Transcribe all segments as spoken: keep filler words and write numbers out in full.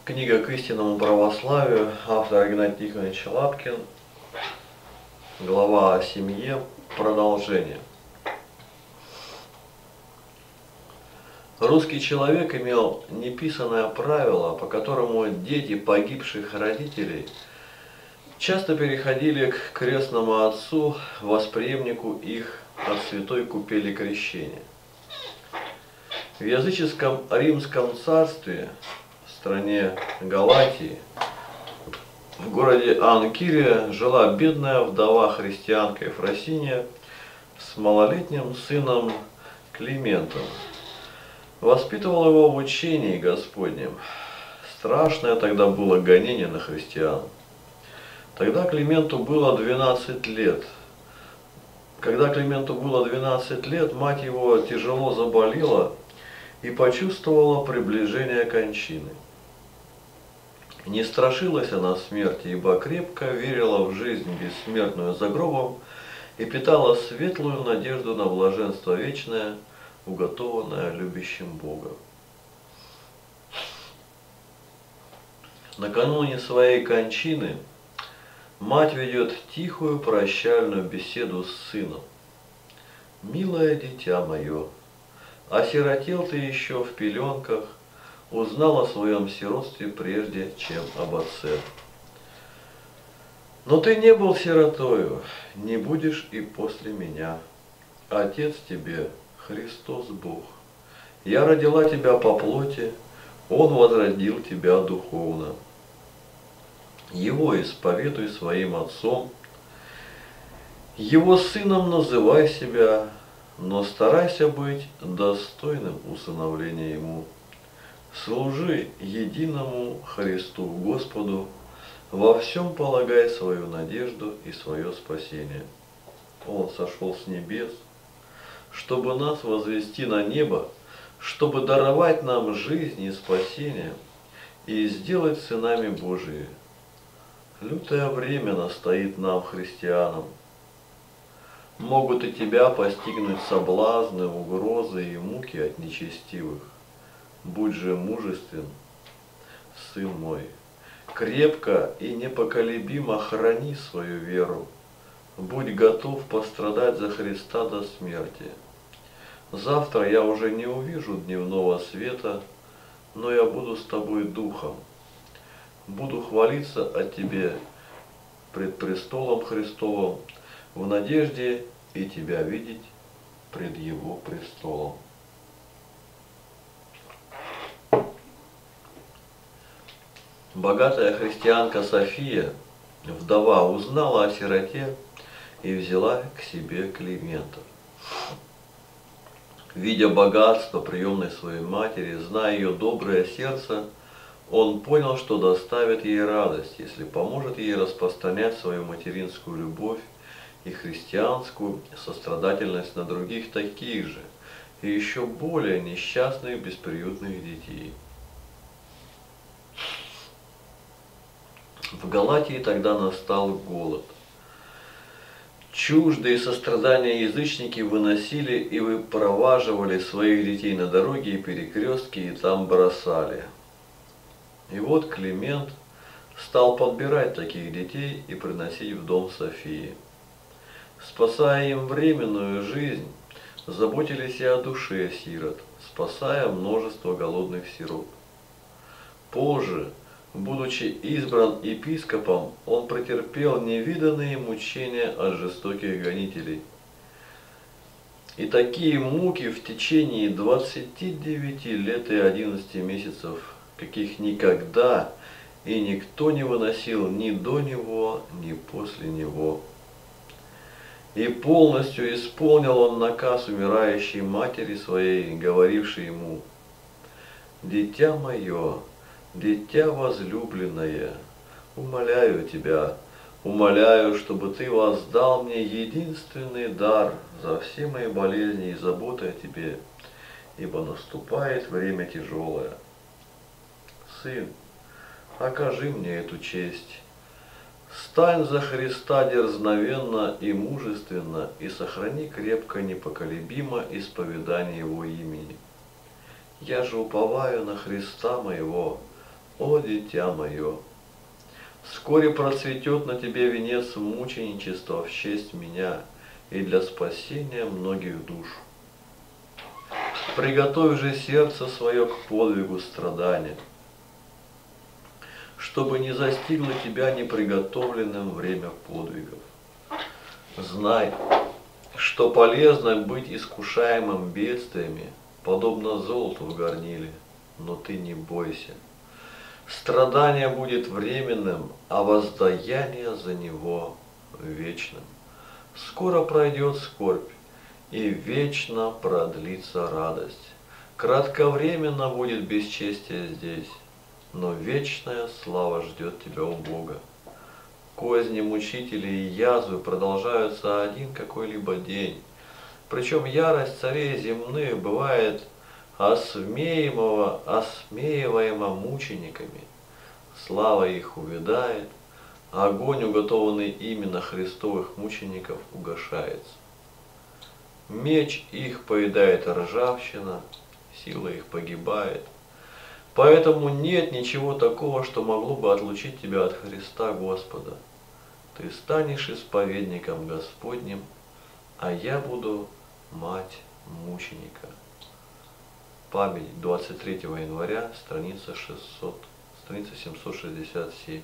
Книга к истинному православию, автор Игнатий Тихонович Лапкин, глава о семье, продолжение. Русский человек имел неписанное правило, по которому дети погибших родителей часто переходили к крестному отцу, восприемнику их от святой купели крещения. В языческом Римском царстве, в стране Галатии, в городе Анкирия жила бедная вдова-христианка Ефросиния с малолетним сыном Климентом. Воспитывал его в учении Господнем. Страшное тогда было гонение на христиан. Тогда Клименту было двенадцать лет. Когда Клименту было двенадцать лет, мать его тяжело заболела и почувствовала приближение кончины. Не страшилась она смерти, ибо крепко верила в жизнь бессмертную за гробом и питала светлую надежду на блаженство вечное, уготованное любящим Богом. Накануне своей кончины мать ведет тихую прощальную беседу с сыном. «Милое дитя мое, осиротел ты еще в пеленках, узнал о своем сиротстве прежде, чем об отце. Но ты не был сиротою, не будешь и после меня. Отец тебе Христос Бог. Я родила тебя по плоти, Он возродил тебя духовно. Его исповедуй своим отцом, Его сыном называй себя, но старайся быть достойным усыновления Ему. Служи единому Христу Господу, во всем полагай свою надежду и свое спасение. Он сошел с небес, чтобы нас возвести на небо, чтобы даровать нам жизнь и спасение и сделать сынами Божии. Лютое время настоит нам, христианам. Могут и тебя постигнуть соблазны, угрозы и муки от нечестивых. Будь же мужествен, сын мой, крепко и непоколебимо храни свою веру. Будь готов пострадать за Христа до смерти. Завтра я уже не увижу дневного света, но я буду с тобой духом. Буду хвалиться о тебе пред престолом Христовым, в надежде и тебя видеть пред Его престолом». Богатая христианка София, вдова, узнала о сироте и взяла к себе Климента. Видя богатство приемной своей матери, зная ее доброе сердце, он понял, что доставит ей радость, если поможет ей распространять свою материнскую любовь и христианскую сострадательность на других таких же и еще более несчастных бесприютных детей. В Галатии тогда настал голод. Чуждые сострадания язычники выносили и выпроваживали своих детей на дороги и перекрестки и там бросали. И вот Климент стал подбирать таких детей и приносить в дом Софии. Спасая им временную жизнь, заботились и о душе сирот, спасая множество голодных сирот. Позже, будучи избран епископом, он претерпел невиданные мучения от жестоких гонителей. И такие муки в течение двадцати девяти лет и одиннадцати месяцев, каких никогда и никто не выносил ни до него, ни после него. И полностью исполнил он наказ умирающей матери своей, говорившей ему: «Дитя мое, дитя возлюбленное, умоляю тебя, умоляю, чтобы ты воздал мне единственный дар за все мои болезни и заботы о тебе, ибо наступает время тяжелое. Сын, окажи мне эту честь. Стань за Христа дерзновенно и мужественно и сохрани крепко непоколебимо исповедание Его имени. Я же уповаю на Христа моего, о дитя мое. Вскоре процветет на тебе венец мученичества в честь меня и для спасения многих душ. Приготовь же сердце свое к подвигу страдания, чтобы не застигло тебя неприготовленным время подвигов. Знай, что полезно быть искушаемым бедствиями, подобно золоту в горниле, но ты не бойся. Страдание будет временным, а воздаяние за него вечным. Скоро пройдет скорбь, и вечно продлится радость. Кратковременно будет бесчестие здесь, но вечная слава ждет тебя у Бога. Козни мучителей и язвы продолжаются один какой-либо день. Причем ярость царей земных бывает осмеиваема, осмеиваема мучениками. Слава их увядает, а огонь, уготованный именно христовых мучеников, угашается. Меч их поедает ржавчина, сила их погибает. Поэтому нет ничего такого, что могло бы отлучить тебя от Христа Господа. Ты станешь исповедником Господним, а я буду мать мученика. Память двадцать третьего января, страница шестьсот, страница семьсот шестьдесят семь.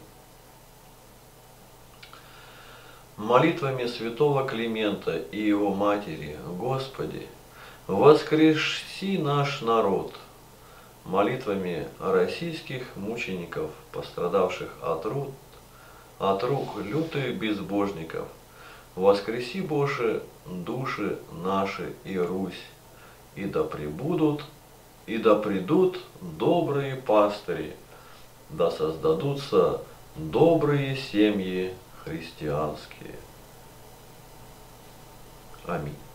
Молитвами святого Климента и его матери, Господи, воскреси наш народ. Молитвами российских мучеников, пострадавших от рук, от рук лютых безбожников, воскреси, Боже, души наши и Русь, и да пребудут, и да придут добрые пастыри, да создадутся добрые семьи христианские. Аминь.